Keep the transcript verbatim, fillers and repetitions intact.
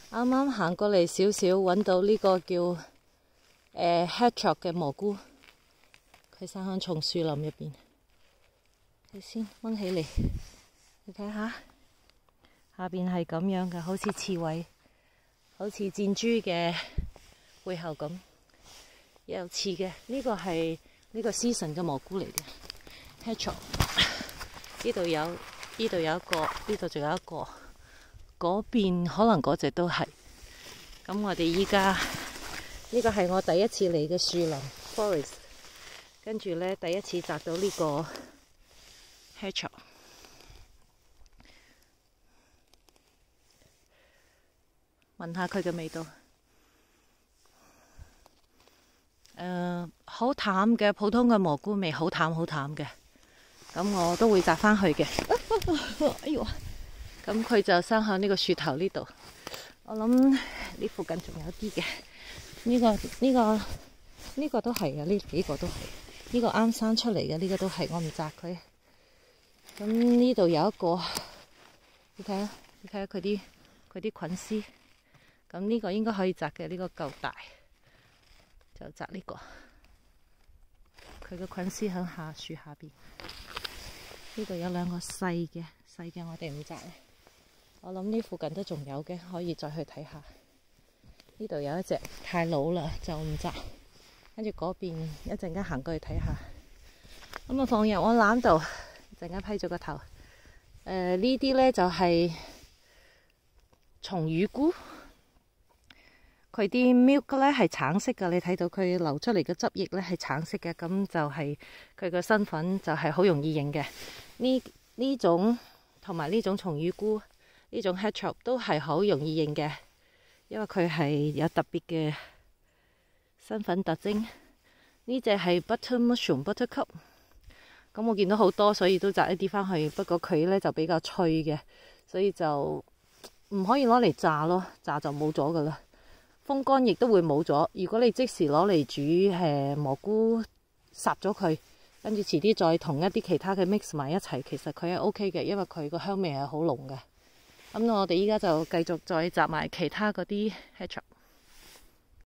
啱啱行過嚟少少，揾到呢個叫誒 hedgehog 嘅蘑菇，佢生喺松樹林入邊。你先掹起嚟，你睇下，下邊係咁樣嘅，好似刺蝟，好似箭豬嘅背後咁，有刺嘅。呢、這個係呢個 season 嘅蘑菇嚟嘅 hedgehog。呢度有，呢度有一個，呢度仲有一個，嗰邊可能嗰隻都係。咁我哋依家呢個係我第一次嚟嘅樹林 forest， 跟住呢，第一次摘到呢個 hedgehog， 聞下佢嘅味道。誒、呃，好淡嘅普通嘅蘑菇味，好淡好淡嘅。咁我都會摘返去嘅。哎呦！咁佢就生喺呢個樹頭呢度。我諗呢附近仲有啲嘅。呢、這個呢、這個呢、這個都係啊，呢幾個都係。呢、這個啱生出嚟嘅，呢、這個都係，我唔摘佢。咁呢度有一個，你睇下，你睇下佢啲佢啲菌絲。咁呢個應該可以摘嘅，呢、這個夠大，就摘呢、這個。佢嘅菌絲喺下樹下邊。呢度有兩個細嘅，細嘅我哋唔摘咧。我諗呢附近都仲有嘅，可以再去睇下。呢度有一隻太老啦，就唔摘。跟住嗰邊一陣間行過去睇下。咁啊放入我籃度，陣間批咗個頭。誒、呃、呢啲咧就係、是、松乳菇，佢啲 milk 咧係橙色嘅，你睇到佢流出嚟嘅汁液咧係橙色嘅，咁就係佢個身份就係好容易認嘅。呢呢種同埋呢種松乳菇，呢種 hedgehog 都係好容易認嘅，因為佢係有特別嘅身份特徵。呢隻係 butter mushroom buttercup， 咁我見到好多，所以都摘一啲返去。不過佢咧就比較脆嘅，所以就唔可以攞嚟炸咯，炸就冇咗噶啦。風乾亦都會冇咗。如果你即時攞嚟煮誒蘑菇，烚咗佢。跟住遲啲再同一啲其他嘅 mix 埋一齊，其實佢係 OK 嘅，因為佢個香味係好濃嘅。咁我哋依家就繼續再摘埋其他嗰啲 hedgehog。